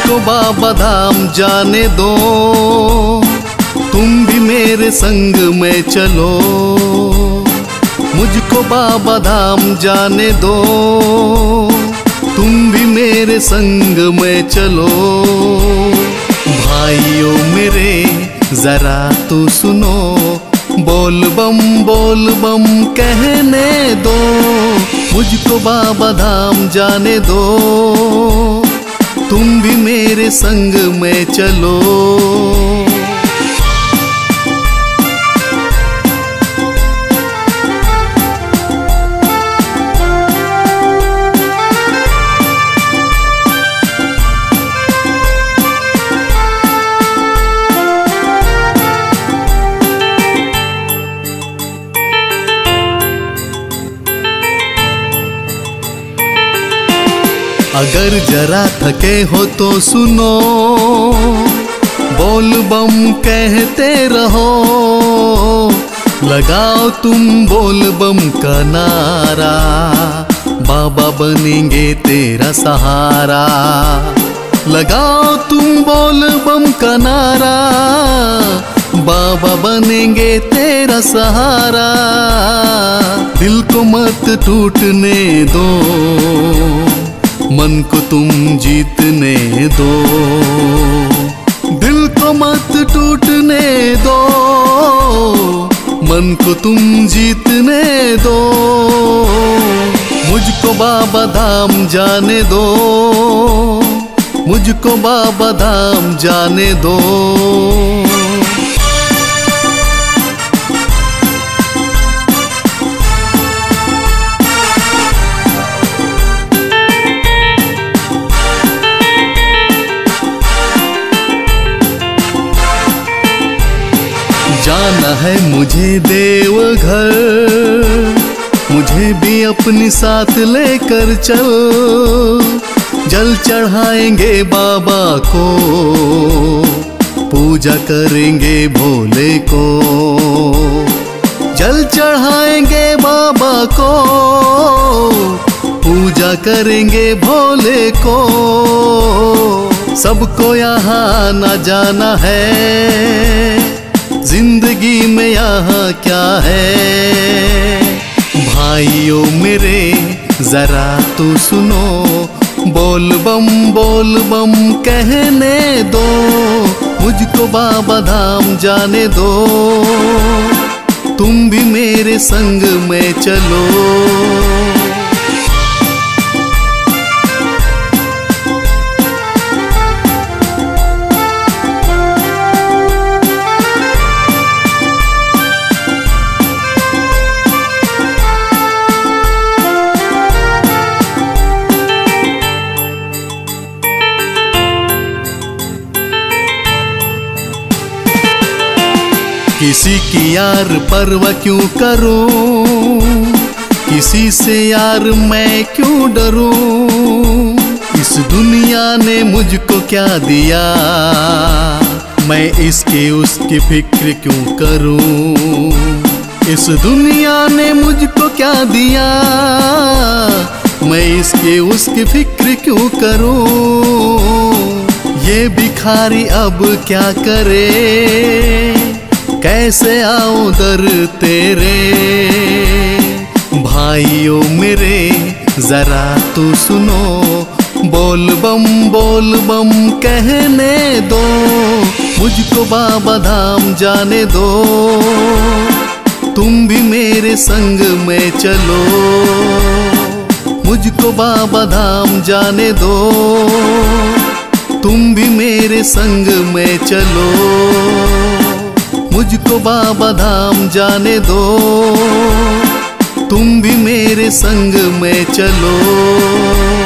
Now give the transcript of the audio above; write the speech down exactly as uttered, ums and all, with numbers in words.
मुझको बाबा धाम जाने दो, तुम भी मेरे संग में चलो। मुझको बाबा धाम जाने दो, तुम भी मेरे संग में चलो। भाइयों मेरे जरा तो सुनो, बोल बम बोल बम कहने दो। मुझको बाबा धाम जाने दो, तुम भी मेरे संग में चलो। अगर जरा थके हो तो सुनो, बोल बम कहते रहो। लगाओ तुम बोल बम का नारा, बाबा बनेंगे तेरा सहारा। लगाओ तुम बोल बम का नारा, बाबा बनेंगे तेरा सहारा। दिल को मत टूटने दो, मन को तुम जीतने दो। दिल को मत टूटने दो, मन को तुम जीतने दो। मुझको बाबा धाम जाने दो, मुझको बाबा धाम जाने दो। जाना है मुझे देवघर, मुझे भी अपनी साथ लेकर चल। जल चढ़ाएंगे बाबा को, पूजा करेंगे भोले को। जल चढ़ाएंगे बाबा को, पूजा करेंगे भोले को। सबको यहाँ न जाना है, जिंदगी में यहाँ क्या है। भाइयों मेरे जरा तो सुनो, बोल बम बोल बम कहने दो। मुझको बाबा धाम जाने दो, तुम भी मेरे संग में चलो। किसी की यार परवाह क्यों करूं, किसी से यार मैं क्यों डरूं। इस दुनिया ने मुझको क्या दिया, मैं इसकी उसकी फिक्र क्यों करूं। इस दुनिया ने मुझको क्या दिया, मैं इसकी उसकी फिक्र क्यों करूं। ये भिखारी अब क्या करे, कैसे आऊं दर तेरे। भाइयों मेरे जरा तो सुनो, बोल बम बोल बम कहने दो। मुझको बाबा धाम जाने दो, तुम भी मेरे संग में चलो। मुझको बाबा धाम जाने दो, तुम भी मेरे संग में चलो। मुझको बाबा धाम जाने दो, तुम भी मेरे संग में चलो।